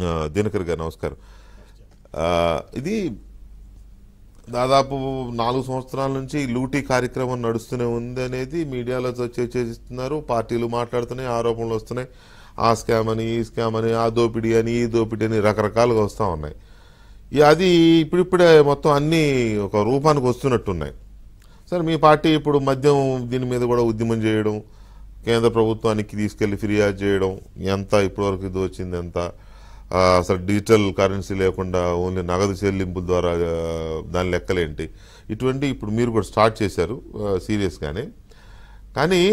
దినకర్ గారు నమస్కారం. ఇది దాదాపు 4 సంవత్సరాల నుంచి లూటీ కార్యక్రమం నడుస్తూనే ఉంది అనేది మీడియాలో చర్చిస్తున్నారు. పార్టీలు మాట్లాడుతున్నాయి, ఆరోపణలు వస్తున్నాయి. ఆ స్కామ్ అని, ఈ స్కామ్ అని, ఆ దోపిడీ అని, ఈ దోపిడీ అని రకరకాలుగా వస్తూ ఉన్నాయి. అది ఇప్పుడిప్పుడే మొత్తం అన్నీ ఒక రూపానికి వస్తున్నట్టున్నాయి. సరే, మీ పార్టీ ఇప్పుడు మద్యం దీని మీద కూడా ఉద్యమం చేయడం, కేంద్ర ప్రభుత్వానికి తీసుకెళ్లి ఫిర్యాదు చేయడం, ఎంత ఇప్పటివరకు ఇది వచ్చింది ఎంత, అసలు డిజిటల్ కరెన్సీ లేకుండా ఓన్లీ నగదు చెల్లింపుల ద్వారా దాని లెక్కలేంటి, ఇటువంటి ఇప్పుడు మీరు కూడా స్టార్ట్ చేశారు సీరియస్గానే. కానీ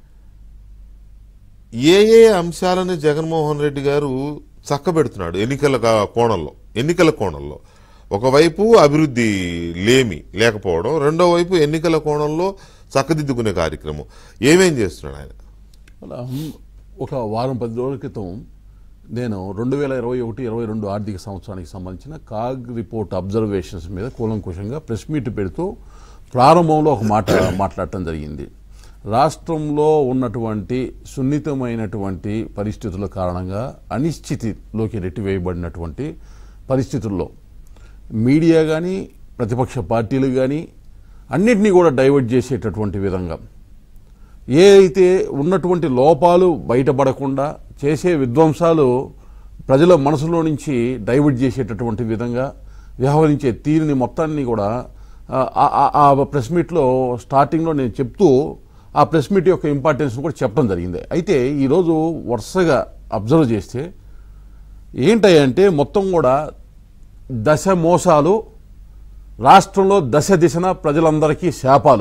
ఏ అంశాలని జగన్మోహన్ రెడ్డి గారు చక్కబెడుతున్నాడు ఎన్నికల కోణంలో. ఒకవైపు అభివృద్ధి లేకపోవడం, రెండో వైపు ఎన్నికల కోణంలో చక్కదిద్దుకునే కార్యక్రమం ఏమేం చేస్తున్నాడు ఆయన? ఒక వారం 10 రోజుల క్రితం నేను 2021-22 ఆర్థిక సంవత్సరానికి సంబంధించిన కాగ్ రిపోర్ట్ అబ్జర్వేషన్స్ మీద కూలంకుషంగా ప్రెస్ మీట్ పెడుతూ ప్రారంభంలో ఒక మాట్లాడటం జరిగింది. రాష్ట్రంలో ఉన్నటువంటి సున్నితమైనటువంటి పరిస్థితుల కారణంగా అనిశ్చితిలోకి నెట్టివేయబడినటువంటి పరిస్థితుల్లో మీడియా కానీ, ప్రతిపక్ష పార్టీలు కానీ అన్నిటినీ కూడా డైవర్ట్ చేసేటటువంటి విధంగా, ఏదైతే ఉన్నటువంటి లోపాలు బయటపడకుండా చేసే విధ్వంసాలు ప్రజల మనసులో నుంచి డైవర్ట్ చేసేటటువంటి విధంగా వ్యవహరించే తీరుని మొత్తాన్ని కూడా ఆ ప్రెస్ మీట్లో స్టార్టింగ్లో నేను చెప్తూ ఆ ప్రెస్ మీట్ యొక్క ఇంపార్టెన్స్ కూడా చెప్పడం జరిగింది. అయితే ఈరోజు వరుసగా అబ్జర్వ్ చేస్తే ఏంటంటే మొత్తం కూడా దశ మోసాలు, రాష్ట్రంలో దశ దిశన ప్రజలందరికీ శాపాలు.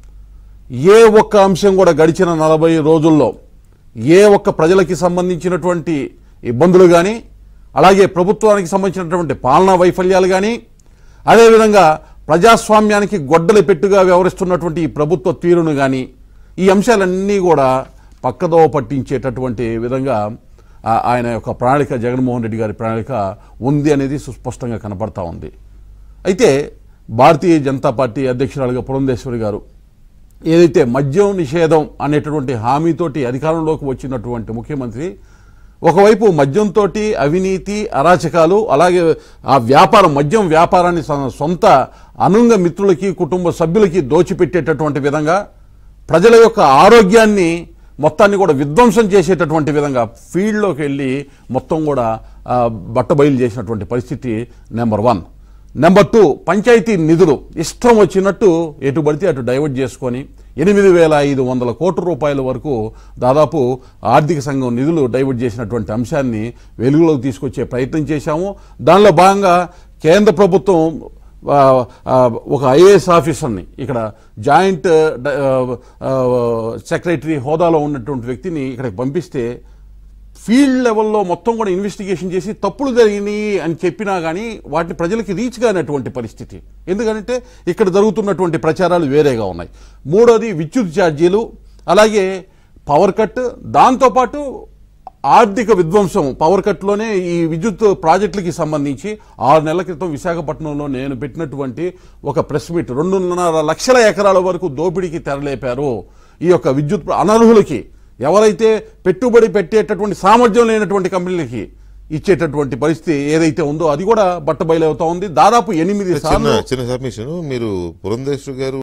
ఏ ఒక్క అంశం కూడా గడిచిన 40 రోజుల్లో ఏ ఒక్క ప్రజలకి సంబంధించినటువంటి ఇబ్బందులు కానీ, అలాగే ప్రభుత్వానికి సంబంధించినటువంటి పాలనా వైఫల్యాలు కానీ, అదేవిధంగా ప్రజాస్వామ్యానికి గొడ్డలి పెట్టుగా వ్యవహరిస్తున్నటువంటి ఈ ప్రభుత్వ తీరును కానీ, ఈ అంశాలన్నీ కూడా పక్కదోవ పట్టించేటటువంటి విధంగా ఆయన యొక్క ప్రణాళిక, జగన్మోహన్ రెడ్డి గారి ప్రణాళిక ఉంది అనేది సుస్పష్టంగా కనపడతా ఉంది. అయితే భారతీయ జనతా పార్టీ అధ్యక్షురాలుగా పురంధేశ్వరి గారు ఏదైతే మద్యం నిషేధం అనేటటువంటి హామీతోటి అధికారంలోకి వచ్చినటువంటి ముఖ్యమంత్రి ఒకవైపు మద్యంతో అవినీతి, అరాచకాలు, అలాగే ఆ మద్యం వ్యాపారాన్ని సొంత అనుంగ మిత్రులకి, కుటుంబ సభ్యులకి దోచిపెట్టేటటువంటి విధంగా, ప్రజల యొక్క ఆరోగ్యాన్ని మొత్తాన్ని కూడా విధ్వంసం చేసేటటువంటి విధంగా ఫీల్డ్లోకి వెళ్ళి మొత్తం కూడా బట్టబయలు చేసినటువంటి పరిస్థితి నెంబర్ 1. నెంబర్ 2, పంచాయతీ నిధులు ఇష్టం వచ్చినట్టు ఎటు పడితే అటు డైవర్ట్ చేసుకొని 8,500 కోట్ల రూపాయల వరకు దాదాపు ఆర్థిక సంఘం నిధులు డైవర్ట్ చేసినటువంటి అంశాన్ని వెలుగులోకి తీసుకొచ్చే ప్రయత్నం చేశాము. దానిలో భాగంగా కేంద్ర ప్రభుత్వం ఒక ఐఏఎస్ ఆఫీసర్ని, ఇక్కడ జాయింట్ సెక్రటరీ హోదాలో ఉన్నటువంటి వ్యక్తిని ఇక్కడికి పంపిస్తే ఫీల్డ్ లెవెల్లో మొత్తం కూడా ఇన్వెస్టిగేషన్ చేసి తప్పులు జరిగినాయి అని చెప్పినా కానీ వాటిని ప్రజలకి రీచ్ కానటువంటి పరిస్థితి. ఎందుకంటే ఇక్కడ జరుగుతున్నటువంటి ప్రచారాలు వేరేగా ఉన్నాయి. మూడోది విద్యుత్ ఛార్జీలు, అలాగే పవర్ కట్, దాంతోపాటు ఆర్థిక విధ్వంసం. పవర్ కట్లోనే ఈ విద్యుత్ ప్రాజెక్టులకి సంబంధించి 6 నెలల క్రితం విశాఖపట్నంలో నేను పెట్టినటువంటి ఒక ప్రెస్ మీట్, 2.5 లక్షల ఎకరాల వరకు దోపిడీకి తెరలేపారు. ఈ యొక్క విద్యుత్ అనర్హులకి, ఎవరైతే పెట్టుబడి పెట్టేటటువంటి సామర్థ్యం లేనటువంటి కంపెనీలకి ఇచ్చేటటువంటి పరిస్థితి ఏదైతే ఉందో అది కూడా బట్టబయలవుతా ఉంది. దాదాపు 8 సార్లు. చిన్న సబ్మిషన్, మీరు పురంధేశ్వరి గారు